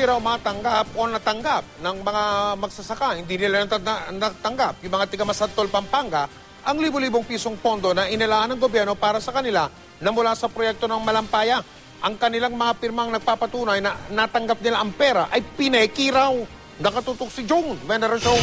raw matanggap o natanggap ng mga magsasaka. Hindi nila natanggap yung mga tiga-Masantol, Pampanga ang libo-libong pisong pondo na inilaan ng gobyerno para sa kanila na mula sa proyekto ng Malampaya. Ang kanilang mga pirmang nagpapatunay na natanggap nila ang pera ay pineki raw. Nakatutok si Jong Veneracion.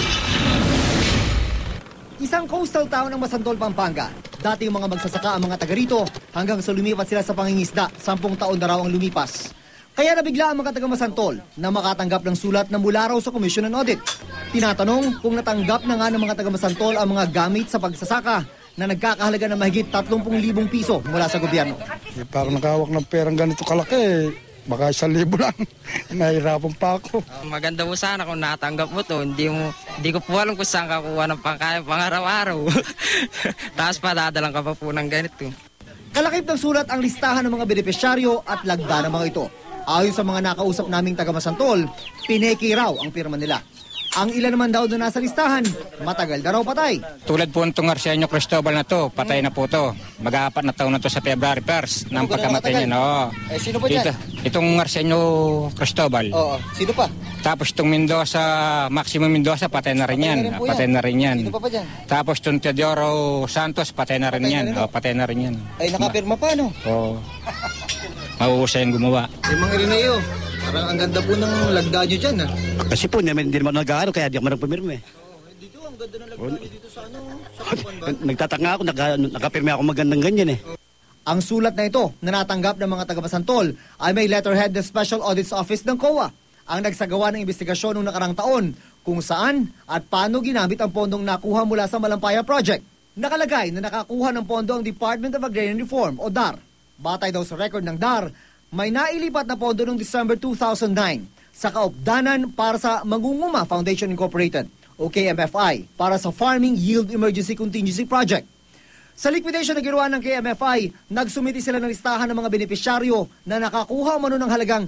Isang coastal town ng Masantol, Pampanga. Dati yung mga magsasaka ang mga taga rito hanggang sa lumipat sila sa pangingisda. 10 taon na raw ang lumipas. Kaya nabigla ang mga taga Masantol na makatanggap ng sulat na mula raw sa Commission on Audit. Tinatanong kung natanggap na nga ng mga taga Masantol ang mga gamit sa pagsasaka na nagkakahalaga ng mahigit 30,000 piso mula sa gobyerno. Parang nakahawak ng perang ganito kalaki. Baka 1,000 lang. Nahihirapan pa ako. Maganda mo sana kung natanggap mo to. Hindi ko po alam kung saan kakuha ng pangkaya pang-araw-araw. Tapos padadalang ka pa po ng ganito. Kalakip ng sulat ang listahan ng mga benepisyaryo at lagda ng mga ito. Ayon sa mga nakausap naming taga Masantol, pineki raw ang pirma nila. Ang ilan naman daw na nasa listahan, matagal na raw patay. Tulad po itong Arsenio Cristobal na to, patay na po to. Mag-4 na taon na to sa February 1st ng pagkamatay niya. No. Sino pa dyan? Itong Arsenio Cristobal. Oo. Sino pa? Tapos itong Mendoza, Maximo Mendoza, patay na rin yan. Patay na rin yan. Sino pa dyan? Tapos itong Teodoro Santos, patay na rin yan. Patay na rin yan. Ay, nakapirma pa, no? Oo. Mauusay yung gumawa. Mga Irineo, parang ang ganda po ng lagda nyo dyan, ha? Kasi po, hindi naman nag-aano, kaya di ako marang pumirme. Dito, ang ganda ng lagda nyo dito sa sa Nagtataka ako, nakapirme ako magandang ganyan eh. Ang sulat na ito na natanggap ng mga taga-Masantol ay may letterhead ng Special Audits Office ng COA, ang nagsagawa ng investigasyon noong nakarang taon kung saan at paano ginamit ang pondong nakuha mula sa Malampaya Project. Nakalagay na nakakuha ng pondo ang Department of Agrarian Reform o DAR. Batay daw sa record ng DAR, may nailipat na pondo noong December 2009 sa kaupdanan para sa Mangunguma Foundation Incorporated o KMFI para sa Farming Yield Emergency Contingency Project. Sa liquidation na ginawa ng KMFI, nagsumiti sila ng listahan ng mga benepisyaryo na nakakuha umano ng halagang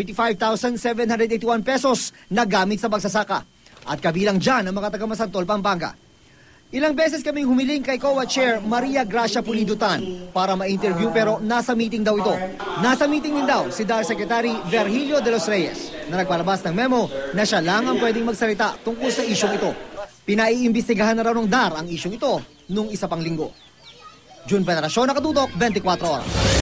35,781 pesos na gamit sa pagsasaka. At kabilang dyan ang mga taga Masantol, Pampanga. Ilang beses kaming humiling kay COA Chair Maria Gracia Pulidutan para ma-interview pero nasa meeting daw ito. Nasa meeting din daw si DAR Secretary Virgilio de los Reyes na nagpalabas ng memo na siya lang ang pwedeng magsalita tungkol sa isyong ito. Pinaiimbestigahan na raw ng DAR ang isyong ito nung isa pang linggo. June Veneracion, Nakatutok, 24 Oras.